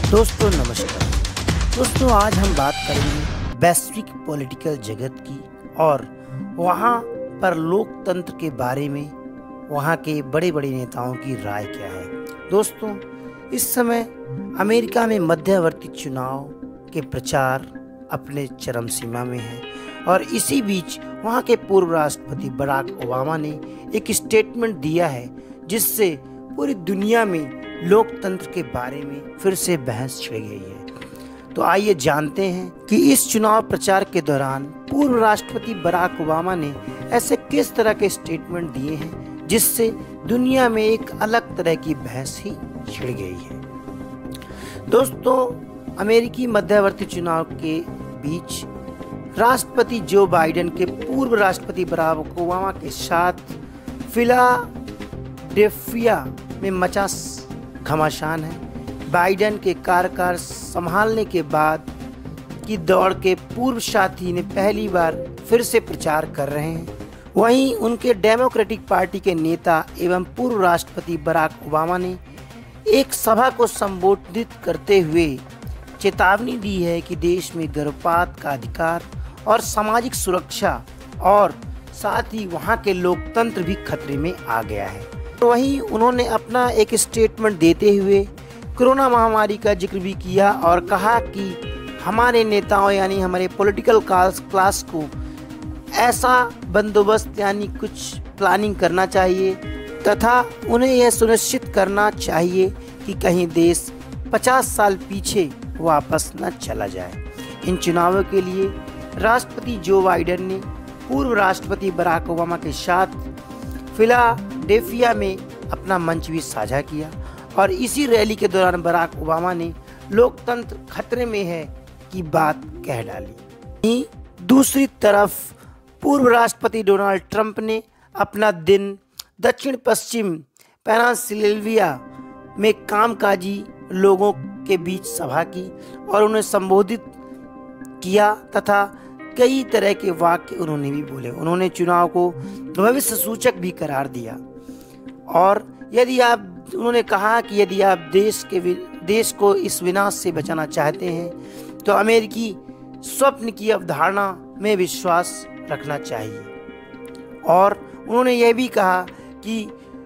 दोस्तों नमस्कार। दोस्तों आज हम बात करेंगे वैश्विक पॉलिटिकल जगत की और वहाँ पर लोकतंत्र के बारे में वहाँ के बड़े बड़े नेताओं की राय क्या है। दोस्तों इस समय अमेरिका में मध्यवर्ती चुनाव के प्रचार अपने चरम सीमा में है और इसी बीच वहाँ के पूर्व राष्ट्रपति बराक ओबामा ने एक स्टेटमेंट दिया है जिससे पूरी दुनिया में लोकतंत्र के बारे में फिर से बहस छिड़ गई है। तो आइए जानते हैं कि इस चुनाव प्रचार के दौरान पूर्व राष्ट्रपति बराक ओबामा ने ऐसे किस तरह के स्टेटमेंट दिए हैं जिससे दुनिया में एक अलग तरह की बहस ही छिड़ गई है। दोस्तों अमेरिकी मध्यवर्ती चुनाव के बीच राष्ट्रपति जो बाइडेन के पूर्व राष्ट्रपति बराक ओबामा के साथ फिलाडेल्फिया में मचा घमासान है। बाइडेन के कार्यकाल संभालने के बाद की दौड़ के पूर्व साथी ने पहली बार फिर से प्रचार कर रहे हैं। वहीं उनके डेमोक्रेटिक पार्टी के नेता एवं पूर्व राष्ट्रपति बराक ओबामा ने एक सभा को संबोधित करते हुए चेतावनी दी है कि देश में गर्भपात का अधिकार और सामाजिक सुरक्षा और साथ ही वहां के लोकतंत्र भी खतरे में आ गया है। वहीं उन्होंने अपना एक स्टेटमेंट देते हुए कोरोना महामारी का जिक्र भी किया और कहा कि हमारे नेताओं यानी हमारे पॉलिटिकल क्लास को ऐसा बंदोबस्त यानी कुछ प्लानिंग करना चाहिए तथा उन्हें यह सुनिश्चित करना चाहिए कि कहीं देश 50 साल पीछे वापस न चला जाए। इन चुनावों के लिए राष्ट्रपति जो बाइडेन ने पूर्व राष्ट्रपति बराक ओबामा के साथ फिलाडेल्फिया में अपना मंच भी साझा किया और इसी रैली के दौरान बराक ओबामा ने लोकतंत्र खतरे में है की बात कह डाली। दूसरी तरफ पूर्व राष्ट्रपति डोनाल्ड ट्रंप ने अपना दिन दक्षिण पश्चिम पेनिनसुला में कामकाजी लोगों के बीच सभा की और उन्हें संबोधित किया तथा कई तरह के वाक्य उन्होंने भी बोले। उन्होंने चुनाव को भविष्य सूचक भी करार दिया और उन्होंने कहा कि यदि आप देश को इस विनाश से बचाना चाहते हैं तो अमेरिकी स्वप्न की अवधारणा में विश्वास रखना चाहिए। और उन्होंने यह भी कहा कि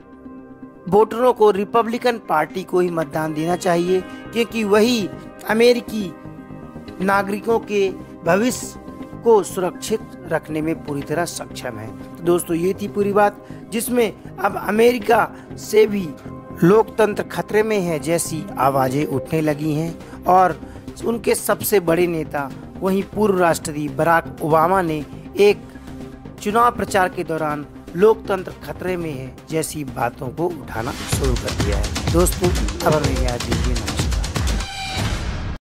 वोटरों को रिपब्लिकन पार्टी को ही मतदान देना चाहिए क्योंकि वही अमेरिकी नागरिकों के भविष्य को सुरक्षित रखने में पूरी तरह सक्षम है। तो दोस्तों ये थी पूरी बात जिसमें अब अमेरिका से भी लोकतंत्र खतरे में है जैसी आवाजें उठने लगी हैं और उनके सबसे बड़े नेता वहीं पूर्व राष्ट्रपति बराक ओबामा ने एक चुनाव प्रचार के दौरान लोकतंत्र खतरे में है जैसी बातों को उठाना शुरू कर दिया है। दोस्तों अब हमें याद दीजिए।